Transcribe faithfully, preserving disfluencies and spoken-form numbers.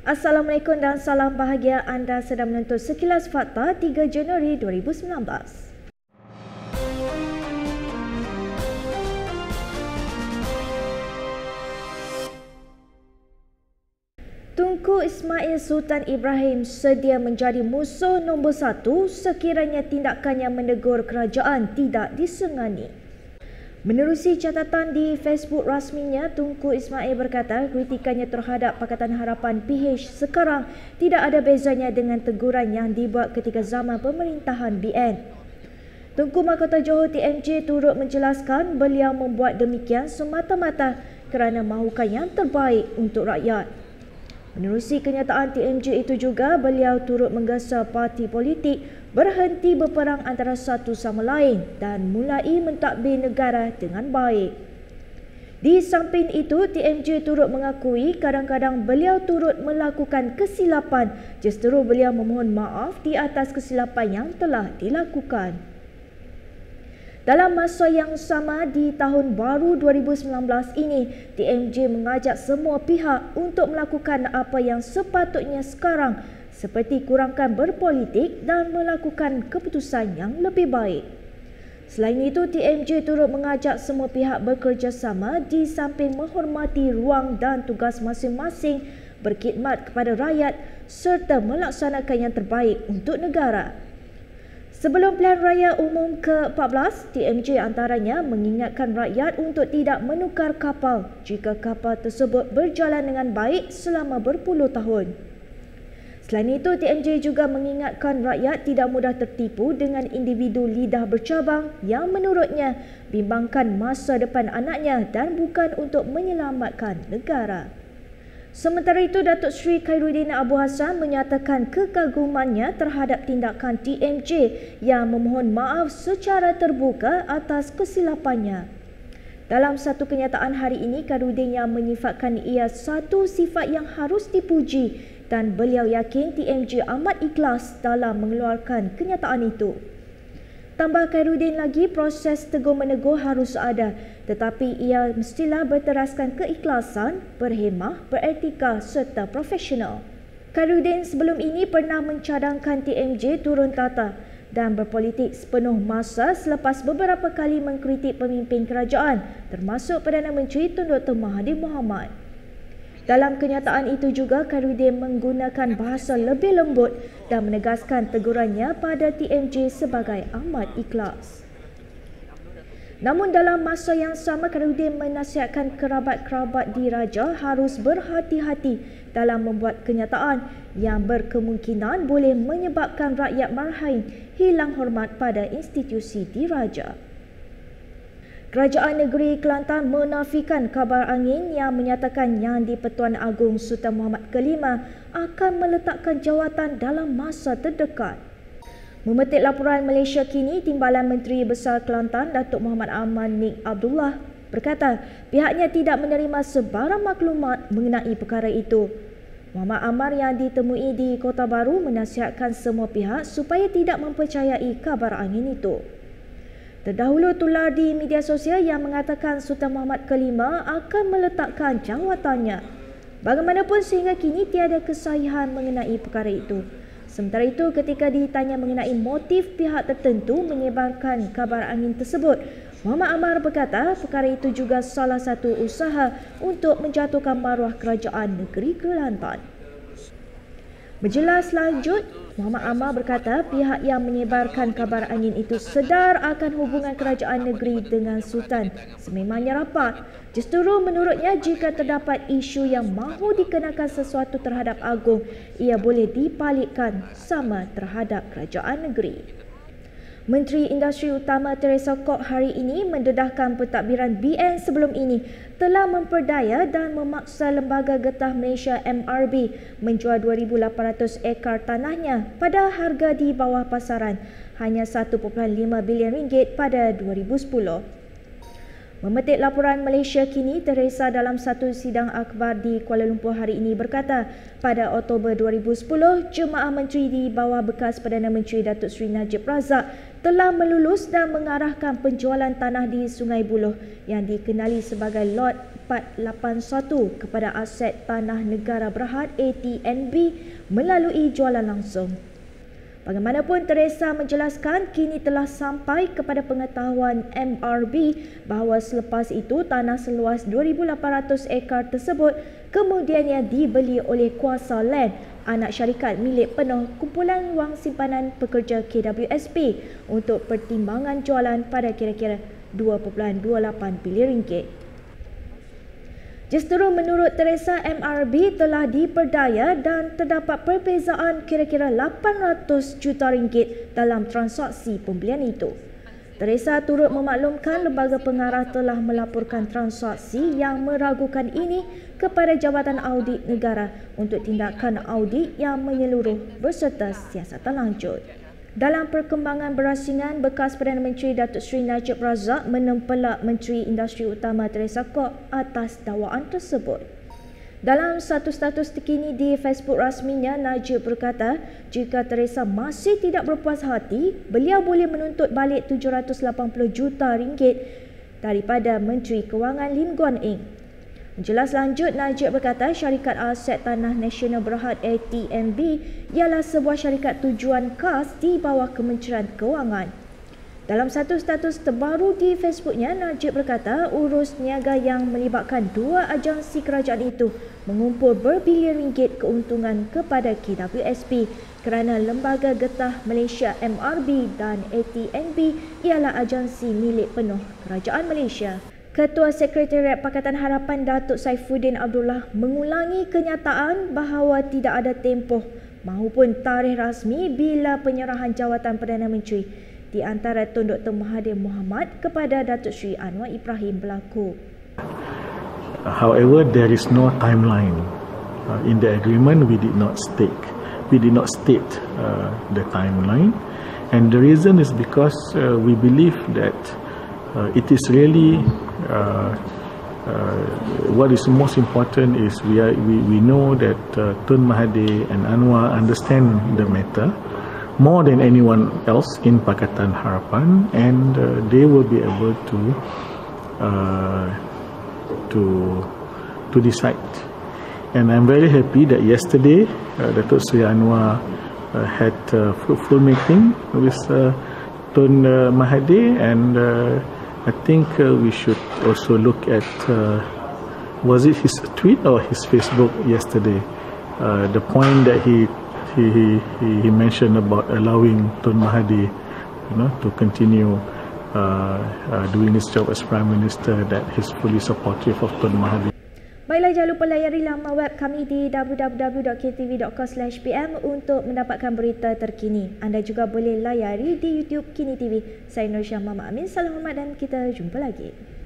Assalamualaikum dan salam bahagia. Anda sedang menonton Sekilas Fakta tiga Januari dua ribu sembilan belas. Tunku Ismail Sultan Ibrahim sedia menjadi musuh nombor satu sekiranya tindakannya menegur kerajaan tidak disengani. Menerusi catatan di Facebook rasminya, Tunku Ismail berkata kritikannya terhadap Pakatan Harapan P H sekarang tidak ada bezanya dengan teguran yang dibuat ketika zaman pemerintahan B N. Tunku Mahkota Johor T M J turut menjelaskan beliau membuat demikian semata-mata kerana mahukan yang terbaik untuk rakyat. Menerusi kenyataan T M J itu juga, beliau turut menggesa parti politik berhenti berperang antara satu sama lain dan mulai mentadbir negara dengan baik. Di samping itu, T M J turut mengakui kadang-kadang beliau turut melakukan kesilapan, justeru beliau memohon maaf di atas kesilapan yang telah dilakukan. Dalam masa yang sama di tahun baru dua ribu sembilan belas ini, T M J mengajak semua pihak untuk melakukan apa yang sepatutnya sekarang, seperti kurangkan berpolitik dan melakukan keputusan yang lebih baik. Selain itu, T M J turut mengajak semua pihak bekerjasama di samping menghormati ruang dan tugas masing-masing, berkhidmat kepada rakyat serta melaksanakan yang terbaik untuk negara. Sebelum pilihan raya umum ke empat belas, T M J antaranya mengingatkan rakyat untuk tidak menukar kapal jika kapal tersebut berjalan dengan baik selama berpuluh tahun. Selain itu, T M J juga mengingatkan rakyat tidak mudah tertipu dengan individu lidah bercabang yang menurutnya bimbangkan masa depan anaknya dan bukan untuk menyelamatkan negara. Sementara itu, Datuk Seri Khairuddin Abu Hassan menyatakan kekagumannya terhadap tindakan T M J yang memohon maaf secara terbuka atas kesilapannya. Dalam satu kenyataan hari ini, Khairuddin yang menyifatkan ia satu sifat yang harus dipuji dan beliau yakin T M J amat ikhlas dalam mengeluarkan kenyataan itu. Tambah Khairuddin lagi, proses tegur-menegur harus ada, tetapi ia mestilah berteraskan keikhlasan, berhemah, beretika serta profesional. Khairuddin sebelum ini pernah mencadangkan T M J turun tata dan berpolitik sepenuh masa selepas beberapa kali mengkritik pemimpin kerajaan, termasuk Perdana Menteri Tun Doktor Mahathir Mohamad. Dalam kenyataan itu juga, Khairuddin menggunakan bahasa lebih lembut dan menegaskan tegurannya pada T M J sebagai amat ikhlas. Namun dalam masa yang sama, Khairuddin menasihatkan kerabat-kerabat diraja harus berhati-hati dalam membuat kenyataan yang berkemungkinan boleh menyebabkan rakyat marhain hilang hormat pada institusi diraja. Kerajaan Negeri Kelantan menafikan kabar angin yang menyatakan Yang di-Pertuan Agong Sultan Muhammad kelima akan meletakkan jawatan dalam masa terdekat. Memetik laporan Malaysia Kini, Timbalan Menteri Besar Kelantan Datuk Muhammad Aman Nik Abdullah berkata pihaknya tidak menerima sebarang maklumat mengenai perkara itu. Muhammad Amar yang ditemui di Kota Baru menasihatkan semua pihak supaya tidak mempercayai kabar angin itu. Terdahulu tular di media sosial yang mengatakan Sultan Muhammad kelima akan meletakkan jawatannya. Bagaimanapun sehingga kini tiada kesahihan mengenai perkara itu. Sementara itu, ketika ditanya mengenai motif pihak tertentu menyebarkan kabar angin tersebut, Muhammad Amar berkata perkara itu juga salah satu usaha untuk menjatuhkan maruah kerajaan negeri Kelantan. Berjelas lanjut, Muhammad Amar berkata pihak yang menyebarkan kabar angin itu sedar akan hubungan kerajaan negeri dengan Sultan sememangnya rapat. Justeru menurutnya jika terdapat isu yang mahu dikenakan sesuatu terhadap Agong, ia boleh dipalikkan sama terhadap kerajaan negeri. Menteri Industri Utama Teresa Kok hari ini mendedahkan pentadbiran B N sebelum ini telah memperdaya dan memaksa Lembaga Getah Malaysia M R B menjual dua ribu lapan ratus ekar tanahnya pada harga di bawah pasaran, hanya satu perpuluhan lima bilion ringgit pada dua ribu sepuluh. Memetik laporan Malaysia Kini, Teresa dalam satu sidang akhbar di Kuala Lumpur hari ini berkata, pada Oktober dua ribu sepuluh, Jemaah Menteri di bawah bekas Perdana Menteri Datuk Seri Najib Razak telah melulus dan mengarahkan penjualan tanah di Sungai Buloh yang dikenali sebagai Lot empat lapan satu kepada Aset Tanah Negara Berhad A T N B melalui jualan langsung. Bagaimanapun, Teresa menjelaskan kini telah sampai kepada pengetahuan M R B bahawa selepas itu tanah seluas dua ribu lapan ratus ekar tersebut kemudiannya dibeli oleh kuasa land anak syarikat milik penuh Kumpulan Wang Simpanan Pekerja K W S P untuk pertimbangan jualan pada kira-kira dua perpuluhan dua lapan bilion ringgit. Justeru menurut Teresa, M R B telah diperdaya dan terdapat perbezaan kira-kira lapan ratus juta ringgit dalam transaksi pembelian itu. Teresa turut memaklumkan lembaga pengarah telah melaporkan transaksi yang meragukan ini kepada Jabatan Audit Negara untuk tindakan audit yang menyeluruh berserta siasatan lanjut. Dalam perkembangan berasingan, bekas Perdana Menteri Datuk Seri Najib Razak menempelak Menteri Industri Utama Teresa Kwok atas dakwaan tersebut. Dalam satu status terkini di Facebook rasminya, Najib berkata jika Teresa masih tidak berpuas hati, beliau boleh menuntut balik tujuh ratus lapan puluh juta ringgit daripada Menteri Kewangan Lim Guan Eng. Menjelas lanjut, Najib berkata syarikat Aset Tanah Nasional Berhad A T N B ialah sebuah syarikat tujuan khas di bawah Kementerian Kewangan. Dalam satu status terbaru di Facebooknya, Najib berkata urus niaga yang melibatkan dua agensi kerajaan itu mengumpul berbilion ringgit keuntungan kepada K W S P kerana Lembaga Getah Malaysia M R B dan A T N B ialah agensi milik penuh Kerajaan Malaysia. Ketua Sekretariat Pakatan Harapan Datuk Saifuddin Abdullah mengulangi kenyataan bahawa tidak ada tempoh maupun tarikh rasmi bila penyerahan jawatan Perdana Menteri di antara Tun Doktor Mahathir Mohamad kepada Datuk Seri Anwar Ibrahim berlaku. However, there is no timeline. Uh, in the agreement, we did not state, we did not state uh, the timeline, and the reason is because uh, we believe that uh, it is really uh, uh, what is most important is we are, we, we know that uh, Tun Mahathir and Anwar understand the matter more than anyone else in Pakatan Harapan, and uh, they will be able to uh, to to decide. And I'm very happy that yesterday uh, Datuk Seri Anwar uh, had a fruitful meeting with uh, Tun uh, Mahathir, and uh, I think uh, we should also look at uh, was it his tweet or his Facebook yesterday, uh, the point that he He, he, he mentioned about allowing Tun Mahathir, you know, to continue uh, uh, doing his job as Prime Minister, that he's fully supportive of Tun Mahathir. Baiklah, jangan lupa layari laman web kami di w w w dot k t v dot com slash p m untuk mendapatkan berita terkini. Anda juga boleh layari di YouTube Kini T V. Saya Nur Syah Muhammad Amin. Salam hormat dan kita jumpa lagi.